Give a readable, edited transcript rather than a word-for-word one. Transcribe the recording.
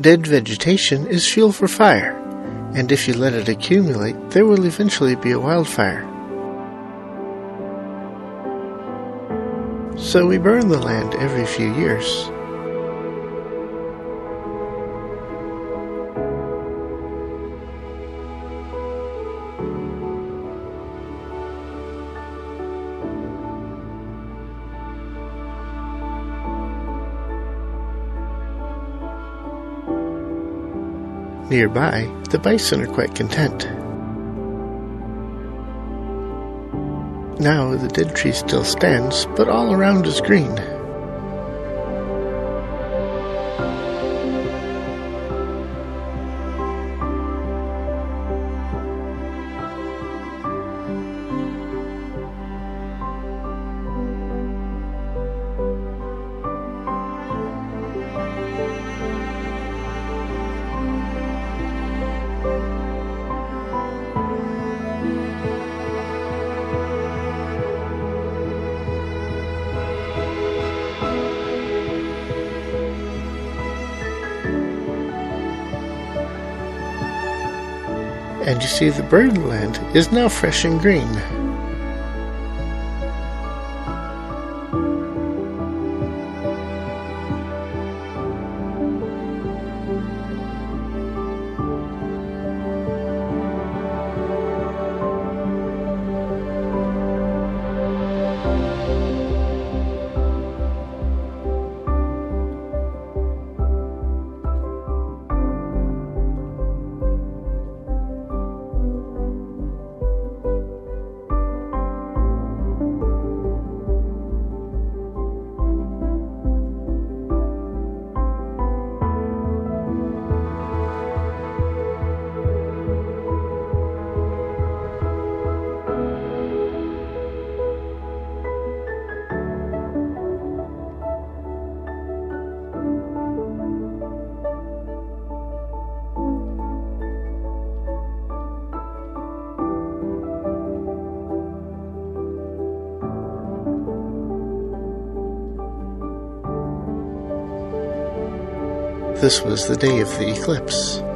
Dead vegetation is fuel for fire, and if you let it accumulate, there will eventually be a wildfire. So we burn the land every few years. Nearby, the bison are quite content. Now the dead tree still stands, but all around is green. And you see the birdland is now fresh and green. This was the day of the eclipse.